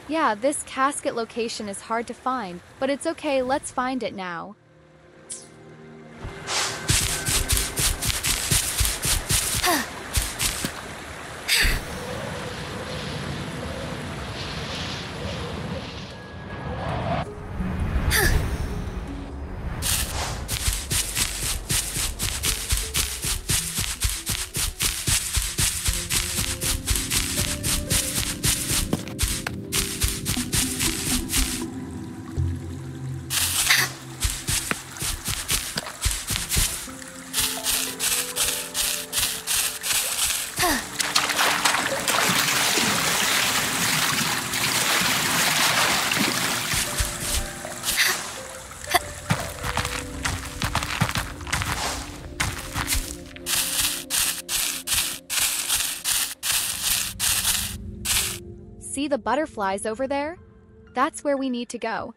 Yeah, this casket location is hard to find, but it's okay, let's find it now. See the butterflies over there? That's where we need to go.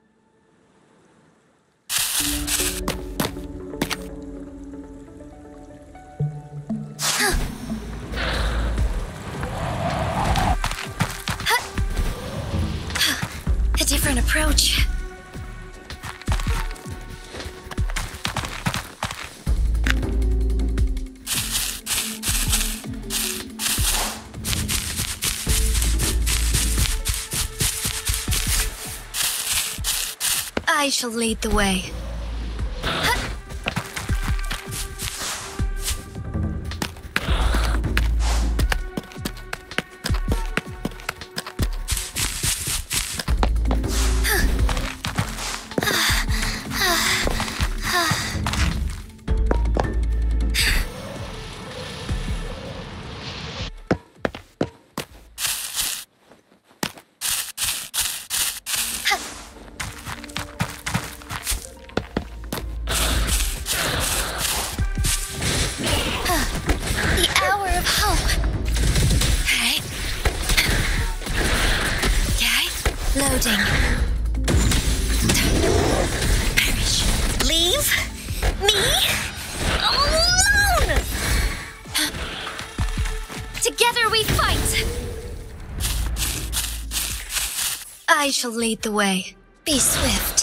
A different approach. I shall lead the way. Loading. Perish. Leave me alone! Together we fight! I shall lead the way. Be swift.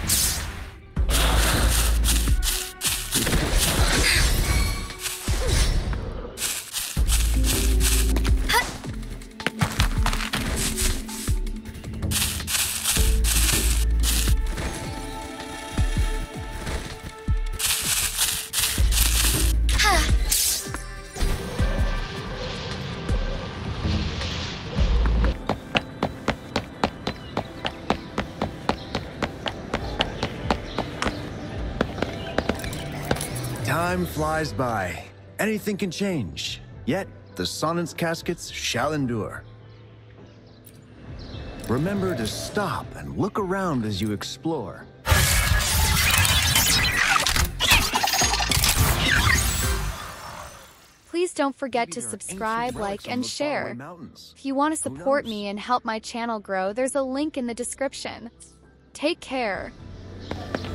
Time flies by. Anything can change. Yet, the Sonnet's caskets shall endure. Remember to stop and look around as you explore. Please don't forget to subscribe, like, and share. If you want to support me and help my channel grow, there's a link in the description. Take care.